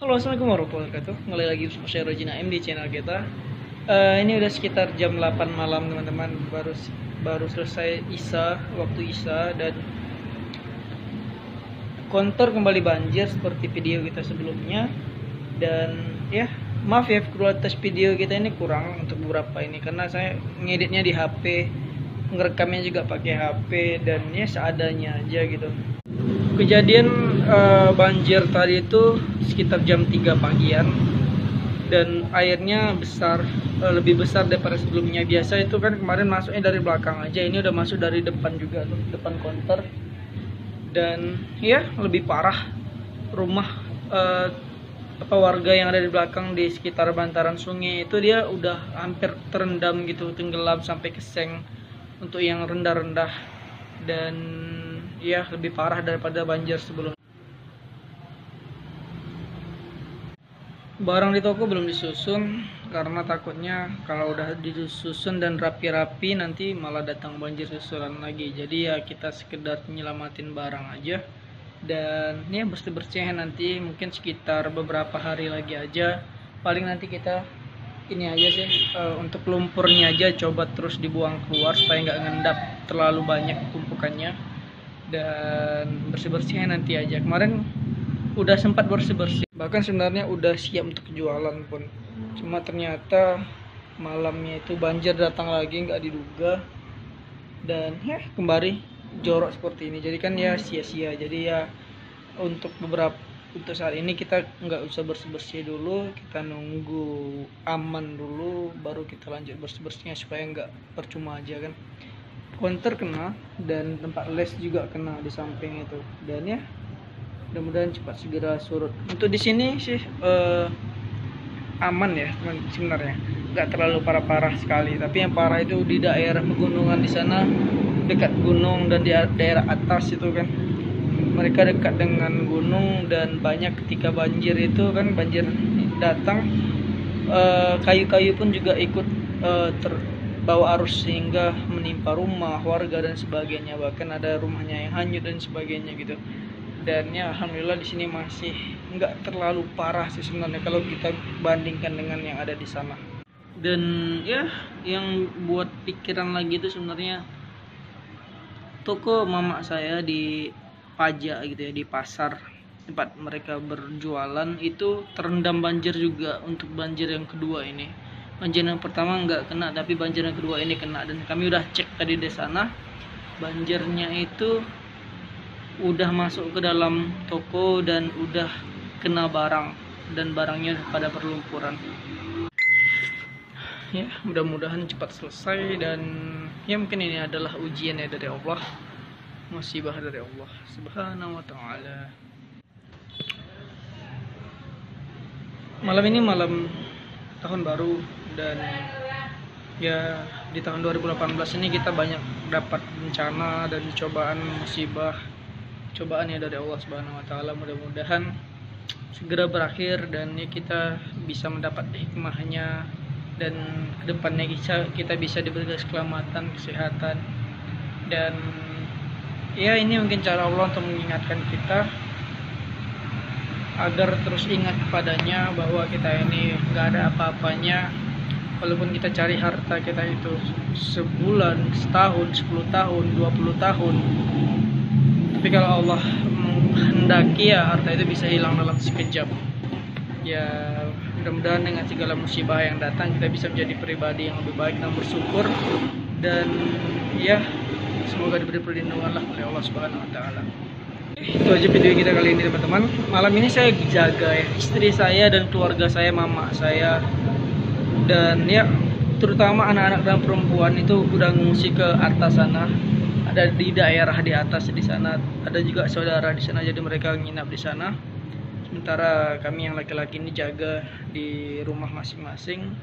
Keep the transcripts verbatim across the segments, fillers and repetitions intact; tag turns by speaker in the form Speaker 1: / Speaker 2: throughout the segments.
Speaker 1: Halo, assalamualaikum warahmatullahi wabarakatuh. Kembali lagi bersama saya Rojina M di channel kita. Eh, ini udah sekitar jam delapan malam teman-teman. Baru baru selesai Isya, waktu Isya, dan konter kembali banjir seperti video kita sebelumnya. Dan ya, maaf ya kualitas video kita ini kurang untuk beberapa ini karena saya ngeditnya di H P, ngerekamnya juga pakai H P, dan ya seadanya aja gitu. Kejadian uh, banjir tadi itu sekitar jam tiga pagian dan airnya besar, uh, lebih besar daripada sebelumnya. Biasa itu kan kemarin masuknya dari belakang aja, ini udah masuk dari depan juga tuh, depan konter. Dan ya lebih parah, rumah uh, apa warga yang ada di belakang di sekitar bantaran sungai itu dia udah hampir terendam gitu, tenggelam sampai ke seng untuk yang rendah-rendah, dan ya lebih parah daripada banjir sebelumnya. Barang di toko belum disusun karena takutnya kalau udah disusun dan rapi-rapi nanti malah datang banjir susulan lagi. Jadi ya kita sekedar nyelamatin barang aja, dan ya bersih-bersih nanti mungkin sekitar beberapa hari lagi aja. Paling nanti kita ini aja sih, uh, untuk lumpurnya aja coba terus dibuang keluar supaya nggak ngendap terlalu banyak tumpukannya, dan bersih-bersihnya nanti aja. Kemarin udah sempat bersih-bersih, bahkan sebenarnya udah siap untuk jualan pun, cuma ternyata malamnya itu banjir datang lagi nggak diduga, dan ya kembali jorok seperti ini. Jadi kan ya sia-sia. Jadi ya untuk beberapa untuk saat ini kita nggak usah bersih-bersih dulu, kita nunggu aman dulu baru kita lanjut bersih-bersihnya supaya nggak percuma aja kan. Konter kena dan tempat les juga kena di samping itu, dan ya mudah-mudahan cepat segera surut. Untuk di sini sih eh, aman ya teman, sebenarnya nggak terlalu parah-parah sekali, tapi yang parah itu di daerah pegunungan di sana, dekat gunung dan di daerah atas itu kan, mereka dekat dengan gunung, dan banyak ketika banjir itu kan, banjir datang eh, kayu-kayu pun juga ikut eh, terbawa arus sehingga menimpa rumah warga dan sebagainya, bahkan ada rumahnya yang hanyut dan sebagainya gitu. Dan ya alhamdulillah di sini masih nggak terlalu parah sih sebenarnya kalau kita bandingkan dengan yang ada di sana. Dan ya yang buat pikiran lagi itu sebenarnya toko mama saya di Pajak gitu ya, di pasar tempat mereka berjualan itu terendam banjir juga. Untuk banjir yang kedua ini, banjir yang pertama nggak kena, tapi banjir yang kedua ini kena. Dan kami udah cek tadi di sana, banjirnya itu udah masuk ke dalam toko dan udah kena barang, dan barangnya pada berlumpuran. Ya mudah-mudahan cepat selesai, dan ya mungkin ini adalah ujian ya dari Allah, musibah dari Allah subhanahu wa ta'ala. Malam ini malam tahun baru, dan ya di tahun dua ribu delapan belas ini kita banyak dapat bencana dan cobaan, musibah, cobaan ya dari Allah subhanahu wa ta'ala. Mudah-mudahan segera berakhir dan ya kita bisa mendapat hikmahnya, dan kedepannya kita, kita bisa diberi keselamatan, kesehatan, dan ya ini mungkin cara Allah untuk mengingatkan kita agar terus ingat kepadanya bahwa kita ini nggak ada apa-apanya. Walaupun kita cari harta kita itu sebulan, setahun, sepuluh tahun, dua puluh tahun, tapi kalau Allah menghendaki ya harta itu bisa hilang dalam sekejap. Ya mudah-mudahan dengan segala musibah yang datang kita bisa menjadi pribadi yang lebih baik dan bersyukur, dan ya semoga diberi perlindungan lah oleh Allah subhanahu wa ta'ala. Itu aja video kita kali ini teman-teman. Malam ini saya jaga ya istri saya dan keluarga saya, mama saya, dan ya terutama anak-anak dan perempuan itu udah ngungsi ke atas sana, ada di daerah di atas di sana, ada juga saudara di sana, jadi mereka nginap di sana. Sementara kami yang laki-laki ini jaga di rumah masing-masing.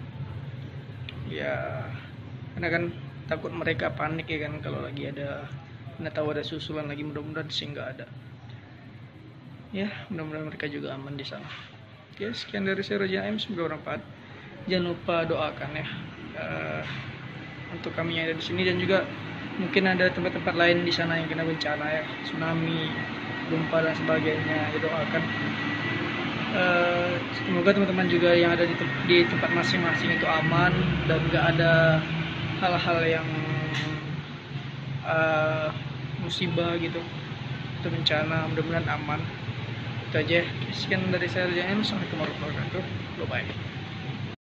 Speaker 1: Ya karena kan takut mereka panik ya kan, kalau lagi ada, nggak tahu ada susulan lagi. Mudah-mudahan sih nggak ada. Ya mudah-mudahan mereka juga aman di sana. Oke, sekian dari saya Rojina M, semoga bermanfaat. Jangan lupa doakan ya uh, untuk kami yang ada di sini, dan juga mungkin ada tempat-tempat lain di sana yang kena bencana ya, tsunami, gempa dan sebagainya. Ya doakan. Uh, Semoga teman-teman juga yang ada di, tem- di tempat masing-masing itu aman dan gak ada hal-hal yang uh, musibah gitu atau bencana. Mudah-mudahan aman. Itu aja. Sekian dari saya, Assalamualaikum warahmatullahi wabarakatuh. Bye bye.